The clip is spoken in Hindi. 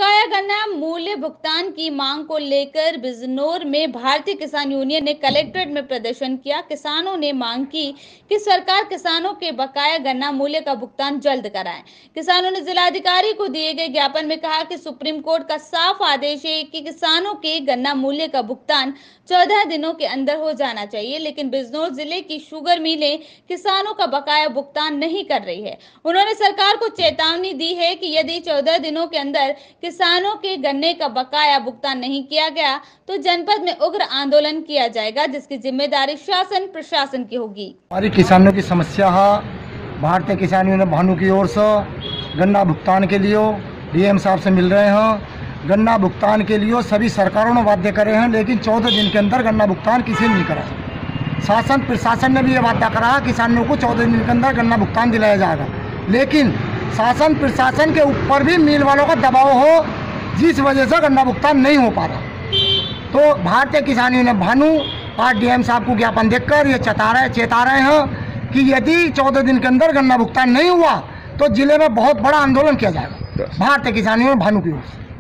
बकाया गन्ना मूल्य भुगतान की मांग को लेकर बिजनौर में भारतीय किसान यूनियन ने कलेक्ट्रेट में प्रदर्शन किया। किसानों ने मांग की कि सरकार किसानों के बकाया गन्ना मूल्य का भुगतान जल्द कराए। किसानों ने जिलाधिकारी को दिए गए ज्ञापन में कहा कि सुप्रीम कोर्ट का साफ आदेश है कि किसानों के गन्ना मूल्य का भुगतान 14 दिनों के अंदर हो जाना चाहिए, लेकिन बिजनौर जिले की शुगर मिलें किसानों का बकाया भुगतान नहीं कर रही है। उन्होंने सरकार को चेतावनी दी है कि यदि 14 दिनों के अंदर किसानों के गन्ने का बकाया भुगतान नहीं किया गया तो जनपद में उग्र आंदोलन किया जाएगा, जिसकी जिम्मेदारी शासन प्रशासन की होगी। हमारी किसानों की समस्या है, भारतीय किसान यूनियन भानु की ओर से गन्ना भुगतान के लिए डीएम साहब से मिल रहे हैं। गन्ना भुगतान के लिए सभी सरकारों ने वादे करे हैं, लेकिन 14 दिन के अंदर गन्ना भुगतान किसी ने नहीं करा। शासन प्रशासन ने भी ये वादा करा किसानों को 14 दिन के अंदर गन्ना भुगतान दिलाया जाएगा, लेकिन शासन प्रशासन के ऊपर भी मिल वालों का दबाव हो, जिस वजह से गन्ना भुगतान नहीं हो पा रहा। तो भारतीय किसान यूनियन भानु आज डीएम साहब को ज्ञापन देकर ये चेता रहे हैं कि यदि 14 दिन के अंदर गन्ना भुगतान नहीं हुआ तो जिले में बहुत बड़ा आंदोलन किया जाएगा। भारतीय किसान यूनियन भानु की ओर से।